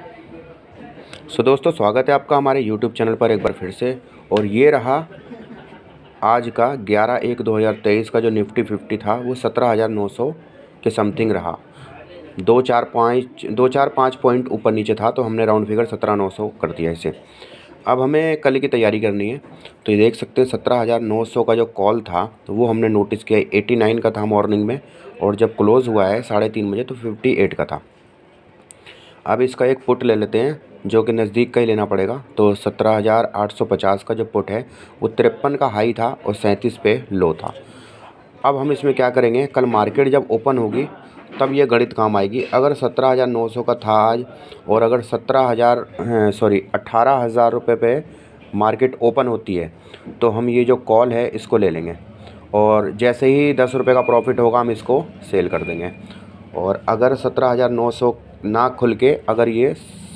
दोस्तों, स्वागत है आपका हमारे YouTube चैनल पर एक बार फिर से। और ये रहा आज का 11/1/2023 का जो निफ्टी 50 था, वो 17,900 के समथिंग रहा। 2-4-5 पॉइंट ऊपर नीचे था, तो हमने राउंड फिगर 17,900 कर दिया इसे। अब हमें कल की तैयारी करनी है, तो ये देख सकते हैं 17,900 का जो कॉल था, तो वो हमने नोटिस किया 89 का था मॉर्निंग में, और जब क्लोज़ हुआ है 3:30 बजे तो 58 का था। अब इसका एक पुट ले लेते हैं, जो कि नज़दीक का ही लेना पड़ेगा। तो 17,850 का जो पुट है, वो 53 का हाई था और 37 पे लो था। अब हम इसमें क्या करेंगे, कल मार्केट जब ओपन होगी तब ये गणित काम आएगी। अगर 17,900 का था आज, और अगर 18,000 रुपये पे मार्केट ओपन होती है, तो हम ये जो कॉल है इसको ले लेंगे, और जैसे ही 10 रुपये का प्रॉफिट होगा हम इसको सेल कर देंगे। और अगर 17,900 ना खुल के अगर ये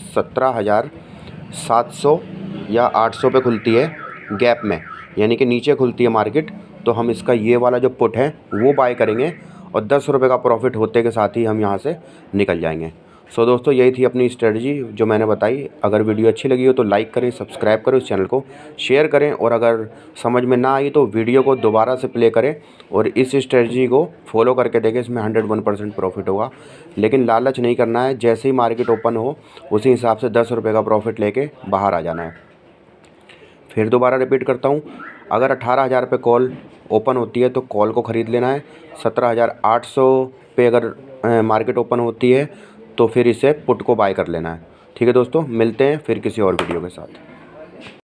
17,700 या 800 पे खुलती है गैप में, यानी कि नीचे खुलती है मार्केट, तो हम इसका ये वाला जो पुट है वो बाय करेंगे, और 10 रुपये का प्रॉफिट होते के साथ ही हम यहाँ से निकल जाएंगे। दोस्तों, यही थी अपनी स्ट्रेटजी जो मैंने बताई। अगर वीडियो अच्छी लगी हो तो लाइक करें, सब्सक्राइब करें, इस चैनल को शेयर करें, और अगर समझ में ना आई तो वीडियो को दोबारा से प्ले करें और इस स्ट्रेटजी को फॉलो करके देखें। इसमें 101% प्रॉफिट होगा, लेकिन लालच नहीं करना है। जैसे ही मार्केट ओपन हो उसी हिसाब से 10 रुपये का प्रॉफिट लेके बाहर आ जाना है। फिर दोबारा रिपीट करता हूँ, अगर 18,000 पे कॉल ओपन होती है तो कॉल को ख़रीद लेना है। 17,800 पे अगर मार्केट ओपन होती है तो फिर इसे पुट को बाय कर लेना है। ठीक है दोस्तों, मिलते हैं फिर किसी और वीडियो के साथ।